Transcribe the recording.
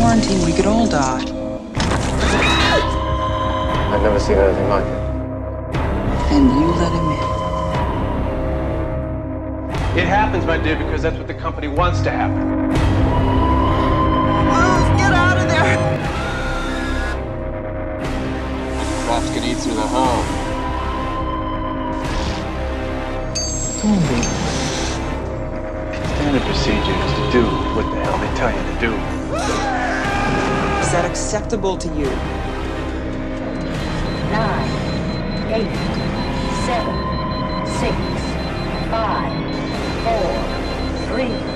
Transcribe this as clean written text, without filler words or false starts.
quarantine, we could all die. I've never seen anything like it. And you let him in. It happens, my dear, because that's what the company wants to happen. Move! Get out of there! Rats can eat through the hole. Standard procedure is to do what the hell they tell you to do. Is that acceptable to you? 9, 8, 7, 6, 5, 4, 3,